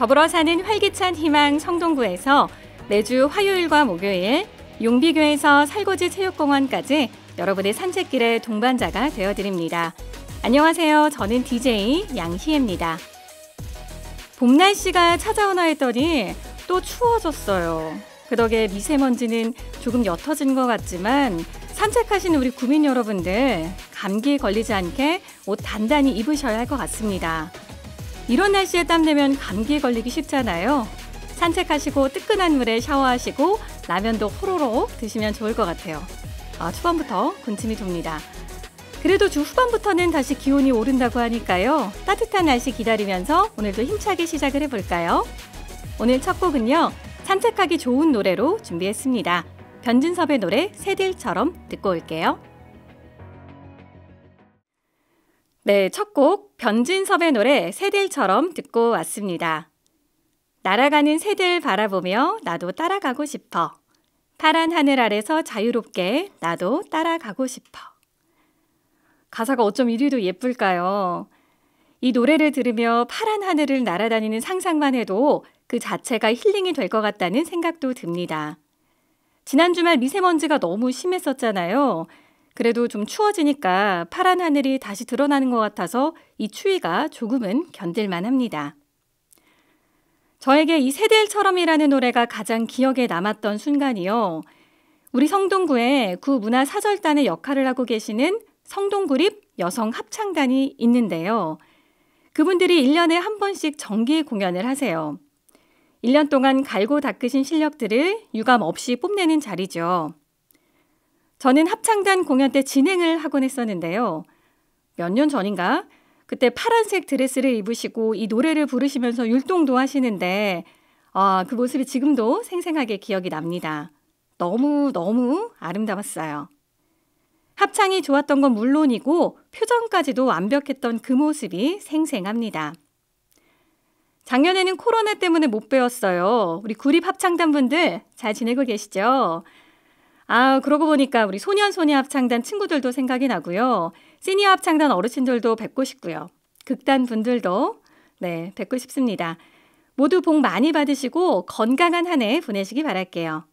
더불어 사는 활기찬 희망 성동구에서 매주 화요일과 목요일, 용비교에서 살고지 체육공원까지 여러분의 산책길의 동반자가 되어드립니다. 안녕하세요. 저는 DJ 양희애입니다. 봄 날씨가 찾아오나 했더니 또 추워졌어요. 그 덕에 미세먼지는 조금 옅어진 것 같지만 산책하시는 우리 구민 여러분들 감기 걸리지 않게 옷 단단히 입으셔야 할 것 같습니다. 이런 날씨에 땀내면 감기 걸리기 쉽잖아요. 산책하시고 뜨끈한 물에 샤워하시고 라면도 호로록 드시면 좋을 것 같아요. 초반부터 군침이 돕니다. 그래도 주 후반부터는 다시 기온이 오른다고 하니까요. 따뜻한 날씨 기다리면서 오늘도 힘차게 시작을 해볼까요? 오늘 첫 곡은요. 산책하기 좋은 노래로 준비했습니다. 변진섭의 노래 새들처럼 듣고 올게요. 네, 첫 곡 변진섭의 노래 새들처럼 듣고 왔습니다. 날아가는 새들 바라보며 나도 따라가고 싶어. 파란 하늘 아래서 자유롭게 나도 따라가고 싶어. 가사가 어쩜 이리도 예쁠까요? 이 노래를 들으며 파란 하늘을 날아다니는 상상만 해도 그 자체가 힐링이 될 것 같다는 생각도 듭니다. 지난 주말 미세먼지가 너무 심했었잖아요. 그래도 좀 추워지니까 파란 하늘이 다시 드러나는 것 같아서 이 추위가 조금은 견딜만 합니다. 저에게 이 새들처럼이라는 노래가 가장 기억에 남았던 순간이요. 우리 성동구에 구문화사절단의 역할을 하고 계시는 성동구립 여성 합창단이 있는데요. 그분들이 1년에 한 번씩 정기 공연을 하세요. 1년 동안 갈고 닦으신 실력들을 유감 없이 뽐내는 자리죠. 저는 합창단 공연 때 진행을 하곤 했었는데요. 몇 년 전인가? 그때 파란색 드레스를 입으시고 이 노래를 부르시면서 율동도 하시는데 그 모습이 지금도 생생하게 기억이 납니다. 너무 아름다웠어요. 합창이 좋았던 건 물론이고 표정까지도 완벽했던 그 모습이 생생합니다. 작년에는 코로나 때문에 못 배웠어요. 우리 구립 합창단 분들 잘 지내고 계시죠? 그러고 보니까 우리 소년소녀 합창단 친구들도 생각이 나고요. 시니어 합창단 어르신들도 뵙고 싶고요. 극단 분들도 뵙고 싶습니다. 모두 복 많이 받으시고 건강한 한 해 보내시기 바랄게요.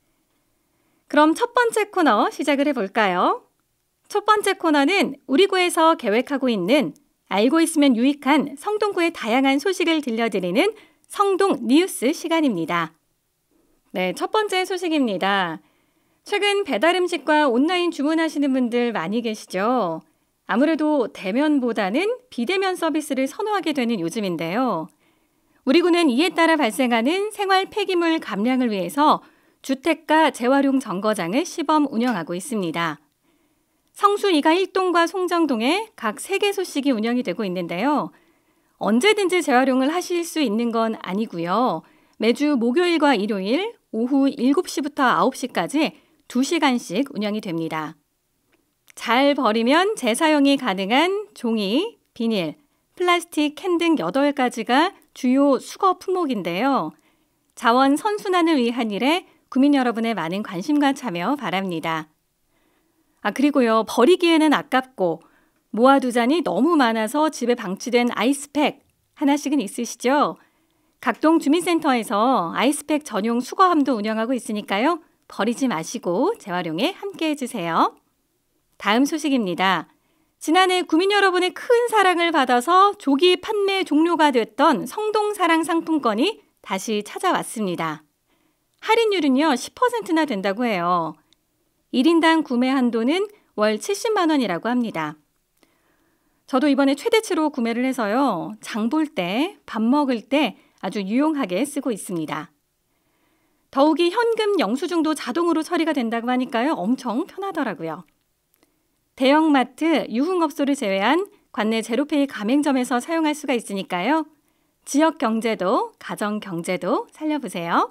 그럼 첫 번째 코너 시작을 해볼까요? 첫 번째 코너는 우리 구에서 계획하고 있는 알고 있으면 유익한 성동구의 다양한 소식을 들려드리는 성동 뉴스 시간입니다. 네, 첫 번째 소식입니다. 최근 배달음식과 온라인 주문하시는 분들 많이 계시죠? 아무래도 대면보다는 비대면 서비스를 선호하게 되는 요즘인데요. 우리 구는 이에 따라 발생하는 생활 폐기물 감량을 위해서 주택가 재활용 정거장을 시범 운영하고 있습니다. 성수 2가 1동과 송정동에 각 3개소씩이 운영이 되고 있는데요. 언제든지 재활용을 하실 수 있는 건 아니고요. 매주 목요일과 일요일 오후 7시부터 9시까지 2시간씩 운영이 됩니다. 잘 버리면 재사용이 가능한 종이, 비닐, 플라스틱 캔 등 8가지가 주요 수거 품목인데요. 자원 선순환을 위한 일에 구민 여러분의 많은 관심과 참여 바랍니다. 그리고요. 버리기에는 아깝고 모아두자니 너무 많아서 집에 방치된 아이스팩 하나씩은 있으시죠? 각동 주민센터에서 아이스팩 전용 수거함도 운영하고 있으니까요. 버리지 마시고 재활용에 함께 해주세요. 다음 소식입니다. 지난해 구민 여러분의 큰 사랑을 받아서 조기 판매 종료가 됐던 성동사랑 상품권이 다시 찾아왔습니다. 할인율은요 10%나 된다고 해요. 1인당 구매 한도는 월 70만 원이라고 합니다. 저도 이번에 최대치로 구매를 해서요. 장 볼 때, 밥 먹을 때 아주 유용하게 쓰고 있습니다. 더욱이 현금 영수증도 자동으로 처리가 된다고 하니까요. 엄청 편하더라고요. 대형마트, 유흥업소를 제외한 관내 제로페이 가맹점에서 사용할 수가 있으니까요. 지역 경제도, 가정 경제도 살려보세요.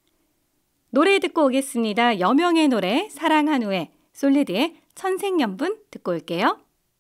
노래 듣고 오겠습니다. 여명의 노래 사랑한 후에 솔리드의 천생연분 듣고 올게요.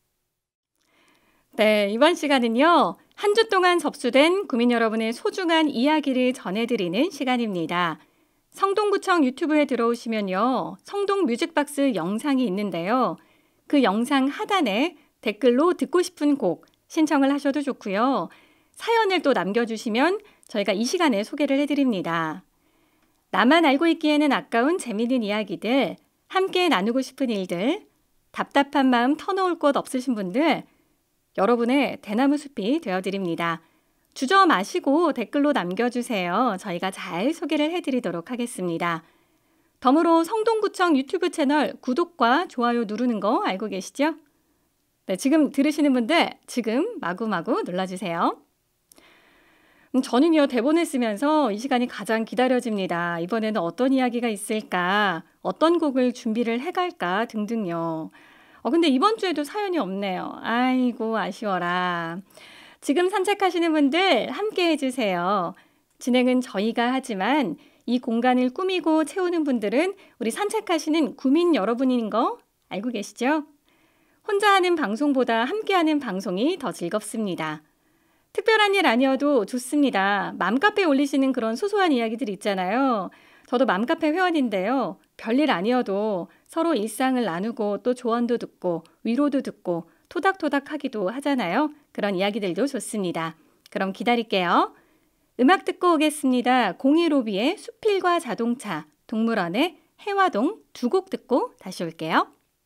네, 이번 시간은요. 한 주 동안 접수된 구민 여러분의 소중한 이야기를 전해드리는 시간입니다. 성동구청 유튜브에 들어오시면요. 성동 뮤직박스 영상이 있는데요. 그 영상 하단에 댓글로 듣고 싶은 곡 신청을 하셔도 좋고요. 사연을 또 남겨주시면 저희가 이 시간에 소개를 해드립니다. 나만 알고 있기에는 아까운 재미있는 이야기들, 함께 나누고 싶은 일들, 답답한 마음 터놓을 곳 없으신 분들, 여러분의 대나무 숲이 되어드립니다. 주저 마시고 댓글로 남겨주세요. 저희가 잘 소개를 해드리도록 하겠습니다. 덤으로 성동구청 유튜브 채널 구독과 좋아요 누르는 거 알고 계시죠? 네, 지금 들으시는 분들 지금 마구마구 눌러주세요. 저는요, 대본을 쓰면서 이 시간이 가장 기다려집니다. 이번에는 어떤 이야기가 있을까, 어떤 곡을 준비를 해갈까 등등요. 근데 이번 주에도 사연이 없네요. 아이고, 아쉬워라. 지금 산책하시는 분들 함께 해주세요. 진행은 저희가 하지만 이 공간을 꾸미고 채우는 분들은 우리 산책하시는 구민 여러분인 거 알고 계시죠? 혼자 하는 방송보다 함께 하는 방송이 더 즐겁습니다. 특별한 일 아니어도 좋습니다. 맘카페에 올리시는 그런 소소한 이야기들 있잖아요. 저도 맘카페 회원인데요. 별일 아니어도 서로 일상을 나누고 또 조언도 듣고 위로도 듣고 토닥토닥 하기도 하잖아요. 그런 이야기들도 좋습니다. 그럼 기다릴게요. 음악 듣고 오겠습니다. 015B의 수필과 자동차, 동물원의 해화동 두 곡 듣고 다시 올게요.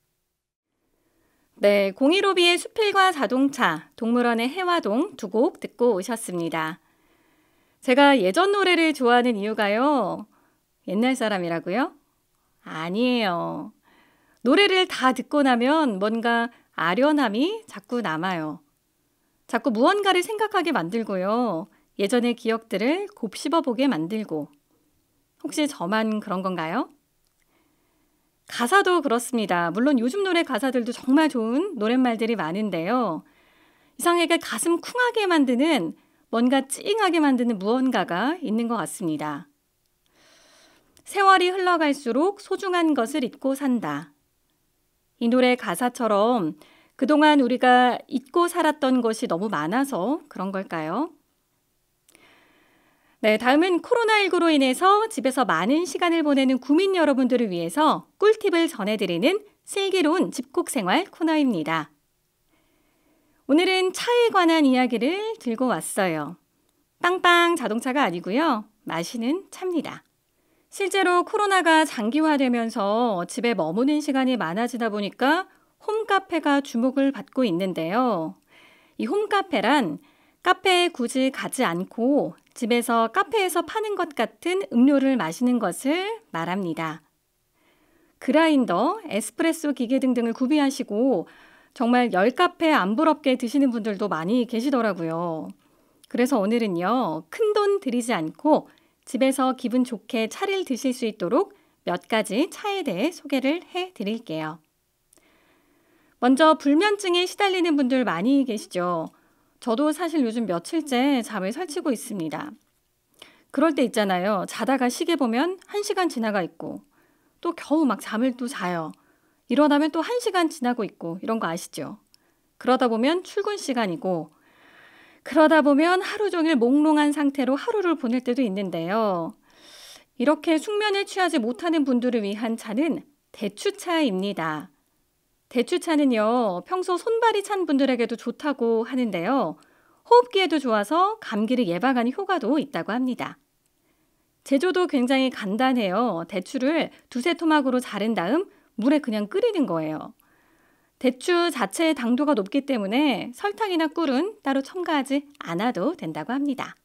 네, 015B의 수필과 자동차, 동물원의 해화동 두 곡 듣고 오셨습니다. 제가 예전 노래를 좋아하는 이유가요. 옛날 사람이라고요? 아니에요. 노래를 다 듣고 나면 뭔가 아련함이 자꾸 남아요. 자꾸 무언가를 생각하게 만들고요. 예전의 기억들을 곱씹어 보게 만들고. 혹시 저만 그런 건가요? 가사도 그렇습니다. 물론 요즘 노래 가사들도 정말 좋은 노랫말들이 많은데요. 이상하게 가슴 쿵하게 만드는, 뭔가 찡하게 만드는 무언가가 있는 것 같습니다. 세월이 흘러갈수록 소중한 것을 잊고 산다. 이 노래 가사처럼 그동안 우리가 잊고 살았던 것이 너무 많아서 그런 걸까요? 네, 다음은 코로나19로 인해서 집에서 많은 시간을 보내는 구민 여러분들을 위해서 꿀팁을 전해드리는 슬기로운 집콕 생활 코너입니다. 오늘은 차에 관한 이야기를 들고 왔어요. 빵빵 자동차가 아니고요. 마시는 차입니다. 실제로 코로나가 장기화되면서 집에 머무는 시간이 많아지다 보니까 홈카페가 주목을 받고 있는데요. 이 홈카페란 카페에 굳이 가지 않고 집에서 카페에서 파는 것 같은 음료를 마시는 것을 말합니다. 그라인더, 에스프레소 기계 등등을 구비하시고 정말 열카페 안 부럽게 드시는 분들도 많이 계시더라고요. 그래서 오늘은요, 큰돈 들이지 않고 집에서 기분 좋게 차를 드실 수 있도록 몇 가지 차에 대해 소개를 해드릴게요. 먼저 불면증에 시달리는 분들 많이 계시죠. 저도 사실 요즘 며칠째 잠을 설치고 있습니다. 그럴 때 있잖아요. 자다가 시계 보면 1시간 지나가 있고 또 겨우 막 잠을 또 자요. 일어나면 또 1시간 지나고 있고 이런 거 아시죠? 그러다 보면 출근 시간이고 그러다 보면 하루 종일 몽롱한 상태로 하루를 보낼 때도 있는데요. 이렇게 숙면을 취하지 못하는 분들을 위한 차는 대추차입니다. 대추차는요, 평소 손발이 찬 분들에게도 좋다고 하는데요. 호흡기에도 좋아서 감기를 예방하는 효과도 있다고 합니다. 제조도 굉장히 간단해요. 대추를 두세 토막으로 자른 다음 물에 그냥 끓이는 거예요. 대추 자체의 당도가 높기 때문에 설탕이나 꿀은 따로 첨가하지 않아도 된다고 합니다.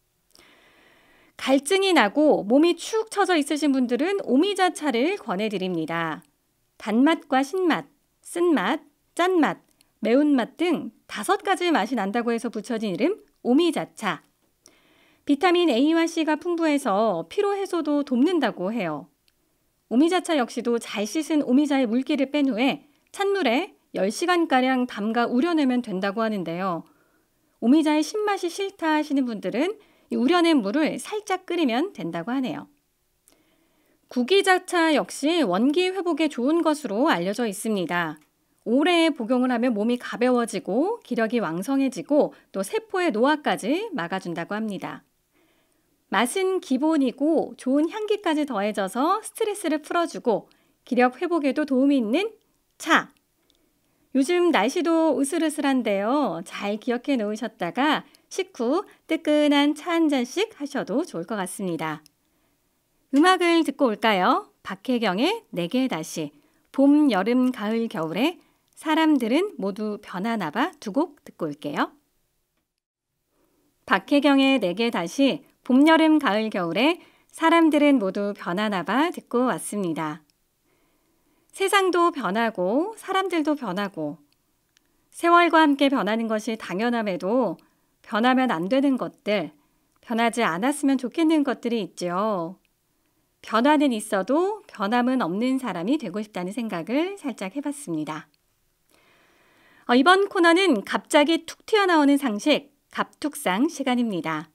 갈증이 나고 몸이 축 처져 있으신 분들은 오미자차를 권해드립니다. 단맛과 신맛, 쓴맛, 짠맛, 매운맛 등 5가지 맛이 난다고 해서 붙여진 이름 오미자차. 비타민 A와 C가 풍부해서 피로 해소도 돕는다고 해요. 오미자차 역시도 잘 씻은 오미자의 물기를 뺀 후에 찬물에 10시간가량 담가 우려내면 된다고 하는데요. 오미자의 신맛이 싫다 하시는 분들은 이 우려낸 물을 살짝 끓이면 된다고 하네요. 구기자차 역시 원기 회복에 좋은 것으로 알려져 있습니다. 오래 복용을 하면 몸이 가벼워지고 기력이 왕성해지고 또 세포의 노화까지 막아준다고 합니다. 맛은 기본이고 좋은 향기까지 더해져서 스트레스를 풀어주고 기력 회복에도 도움이 있는 차. 요즘 날씨도 으슬으슬한데요. 잘 기억해 놓으셨다가 식후 뜨끈한 차 한 잔씩 하셔도 좋을 것 같습니다. 음악을 듣고 올까요? 박혜경의 내게 다시, 봄, 여름, 가을, 겨울에 사람들은 모두 변하나 봐 두 곡 듣고 올게요. 박혜경의 내게 다시, 봄, 여름, 가을, 겨울에 사람들은 모두 변하나 봐 듣고 왔습니다. 세상도 변하고 사람들도 변하고 세월과 함께 변하는 것이 당연함에도 변하면 안 되는 것들, 변하지 않았으면 좋겠는 것들이 있죠. 변화는 있어도 변함은 없는 사람이 되고 싶다는 생각을 살짝 해봤습니다. 이번 코너는 갑자기 툭 튀어나오는 상식, 갑툭상 시간입니다.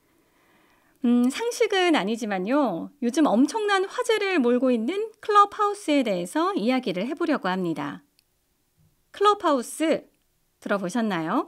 상식은 아니지만요. 요즘 엄청난 화제를 몰고 있는 클럽하우스에 대해서 이야기를 해보려고 합니다. 클럽하우스 들어보셨나요?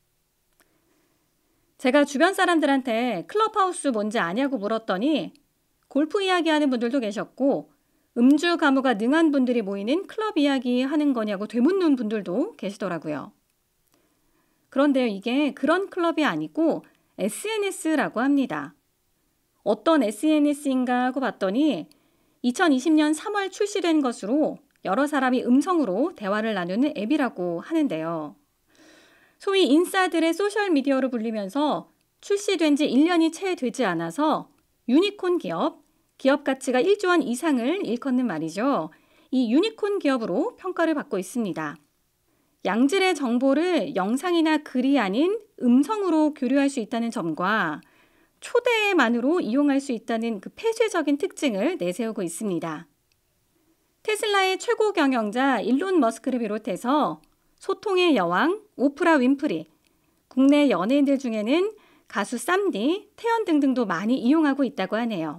제가 주변 사람들한테 클럽하우스 뭔지 아냐고 물었더니 골프 이야기하는 분들도 계셨고 음주 가무가 능한 분들이 모이는 클럽 이야기 하는 거냐고 되묻는 분들도 계시더라고요. 그런데요, 이게 그런 클럽이 아니고 SNS라고 합니다. 어떤 SNS인가 하고 봤더니 2020년 3월 출시된 것으로 여러 사람이 음성으로 대화를 나누는 앱이라고 하는데요. 소위 인싸들의 소셜미디어로 불리면서 출시된 지 1년이 채 되지 않아서 유니콘 기업 가치가 1조 원 이상을 일컫는 말이죠. 이 유니콘 기업으로 평가를 받고 있습니다. 양질의 정보를 영상이나 글이 아닌 음성으로 교류할 수 있다는 점과 초대만으로 이용할 수 있다는 그 폐쇄적인 특징을 내세우고 있습니다. 테슬라의 최고 경영자 일론 머스크를 비롯해서 소통의 여왕 오프라 윈프리, 국내 연예인들 중에는 가수 쌈디, 태연 등등도 많이 이용하고 있다고 하네요.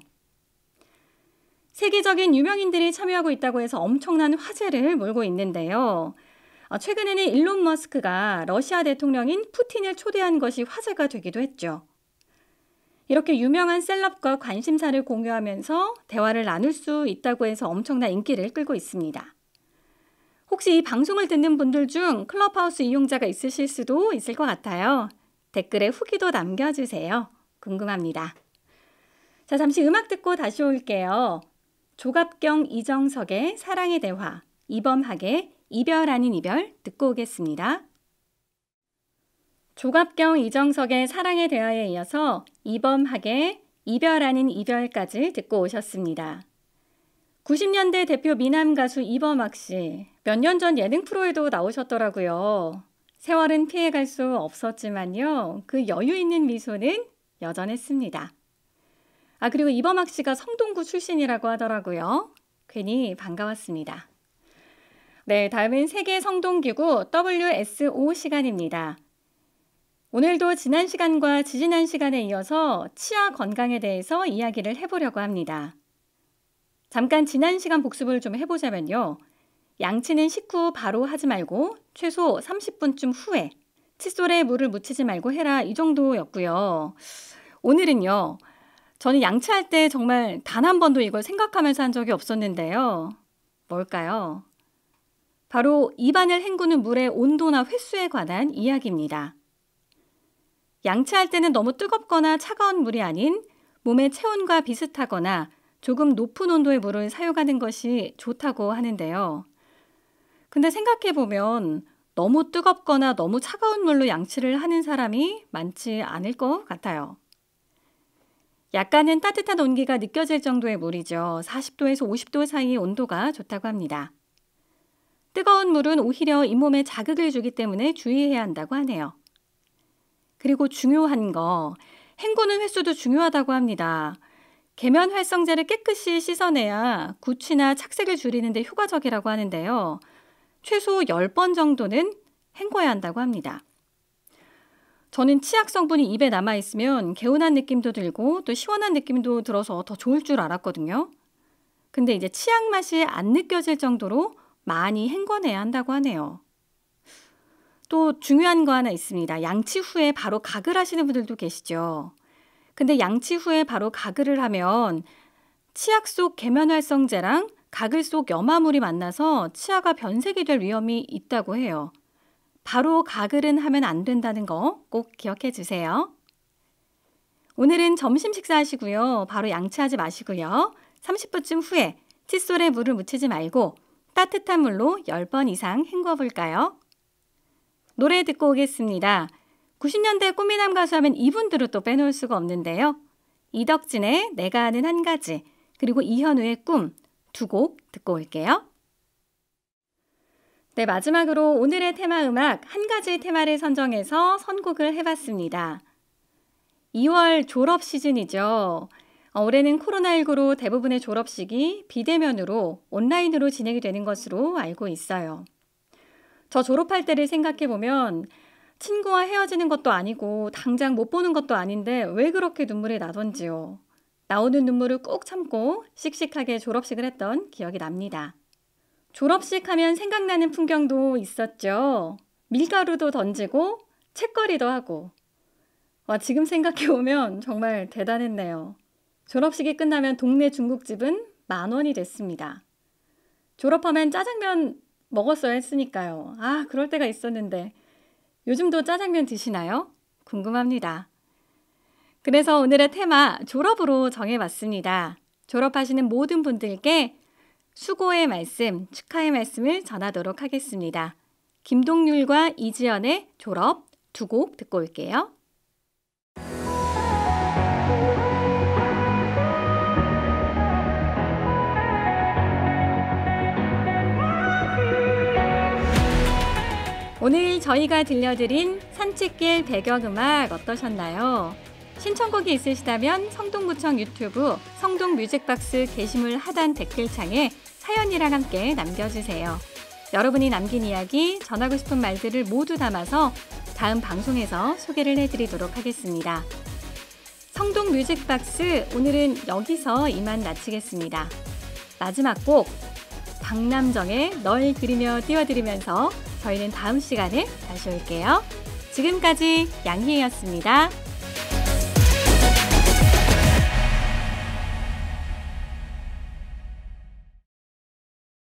세계적인 유명인들이 참여하고 있다고 해서 엄청난 화제를 몰고 있는데요. 최근에는 일론 머스크가 러시아 대통령인 푸틴을 초대한 것이 화제가 되기도 했죠. 이렇게 유명한 셀럽과 관심사를 공유하면서 대화를 나눌 수 있다고 해서 엄청난 인기를 끌고 있습니다. 혹시 이 방송을 듣는 분들 중 클럽하우스 이용자가 있으실 수도 있을 것 같아요. 댓글에 후기도 남겨주세요. 궁금합니다. 자, 잠시 음악 듣고 다시 올게요. 조갑경, 이정석의 사랑의 대화, 이범학의 이별 아닌 이별 듣고 오겠습니다. 조갑경, 이정석의 사랑의 대화에 이어서 이범학의 이별 아닌 이별까지 듣고 오셨습니다. 90년대 대표 미남 가수 이범학 씨, 몇 년 전 예능 프로에도 나오셨더라고요. 세월은 피해갈 수 없었지만요. 그 여유 있는 미소는 여전했습니다. 그리고 이범학 씨가 성동구 출신이라고 하더라고요. 괜히 반가웠습니다. 네, 다음은 세계 성동기구 WSO 시간입니다. 오늘도 지난 시간과 지지난 시간에 이어서 치아 건강에 대해서 이야기를 해보려고 합니다. 잠깐 지난 시간 복습을 좀 해보자면요. 양치는 식후 바로 하지 말고 최소 30분쯤 후에 칫솔에 물을 묻히지 말고 해라 이 정도였고요. 오늘은요. 저는 양치할 때 정말 단 한 번도 이걸 생각하면서 한 적이 없었는데요. 뭘까요? 바로 입안을 헹구는 물의 온도나 횟수에 관한 이야기입니다. 양치할 때는 너무 뜨겁거나 차가운 물이 아닌 몸의 체온과 비슷하거나 조금 높은 온도의 물을 사용하는 것이 좋다고 하는데요. 근데 생각해보면 너무 뜨겁거나 너무 차가운 물로 양치를 하는 사람이 많지 않을 것 같아요. 약간은 따뜻한 온기가 느껴질 정도의 물이죠. 40도에서 50도 사이의 온도가 좋다고 합니다. 뜨거운 물은 오히려 잇몸에 자극을 주기 때문에 주의해야 한다고 하네요. 그리고 중요한 거, 헹구는 횟수도 중요하다고 합니다. 계면 활성제를 깨끗이 씻어내야 구취나 착색을 줄이는 데 효과적이라고 하는데요. 최소 10번 정도는 헹궈야 한다고 합니다. 저는 치약 성분이 입에 남아있으면 개운한 느낌도 들고 또 시원한 느낌도 들어서 더 좋을 줄 알았거든요. 근데 이제 치약 맛이 안 느껴질 정도로 많이 헹궈내야 한다고 하네요. 또 중요한 거 하나 있습니다. 양치 후에 바로 가글 하시는 분들도 계시죠. 근데 양치 후에 바로 가글을 하면 치약 속 계면활성제랑 가글 속 염화물이 만나서 치아가 변색이 될 위험이 있다고 해요. 바로 가글은 하면 안 된다는 거 꼭 기억해 주세요. 오늘은 점심 식사하시고요. 바로 양치하지 마시고요. 30분쯤 후에 칫솔에 물을 묻히지 말고 따뜻한 물로 10번 이상 헹궈 볼까요? 노래 듣고 오겠습니다. 90년대 꽃미남 가수 하면 이분들을 또 빼놓을 수가 없는데요. 이덕진의 내가 아는 한 가지, 그리고 이현우의 꿈 두 곡 듣고 올게요. 네, 마지막으로 오늘의 테마 음악 한 가지 테마를 선정해서 선곡을 해봤습니다. 2월 졸업 시즌이죠. 올해는 코로나19로 대부분의 졸업식이 비대면으로 온라인으로 진행이 되는 것으로 알고 있어요. 저 졸업할 때를 생각해보면 친구와 헤어지는 것도 아니고 당장 못 보는 것도 아닌데 왜 그렇게 눈물이 나던지요. 나오는 눈물을 꾹 참고 씩씩하게 졸업식을 했던 기억이 납니다. 졸업식 하면 생각나는 풍경도 있었죠. 밀가루도 던지고 책거리도 하고. 지금 생각해보면 정말 대단했네요. 졸업식이 끝나면 동네 중국집은 10,000원이 됐습니다. 졸업하면 짜장면 먹었어야 했으니까요. 그럴 때가 있었는데 요즘도 짜장면 드시나요? 궁금합니다. 그래서 오늘의 테마 졸업으로 정해봤습니다. 졸업하시는 모든 분들께 수고의 말씀, 축하의 말씀을 전하도록 하겠습니다. 김동률과 이지연의 졸업 두 곡 듣고 올게요. 오늘 저희가 들려드린 산책길 배경음악 어떠셨나요? 신청곡이 있으시다면 성동구청 유튜브 성동뮤직박스 게시물 하단 댓글창에 사연이랑 함께 남겨주세요. 여러분이 남긴 이야기, 전하고 싶은 말들을 모두 담아서 다음 방송에서 소개를 해드리도록 하겠습니다. 성동뮤직박스 오늘은 여기서 이만 마치겠습니다. 마지막 곡 박남정의 널 그리며 띄워드리면서 저희는 다음 시간에 다시 올게요. 지금까지 양희애였습니다.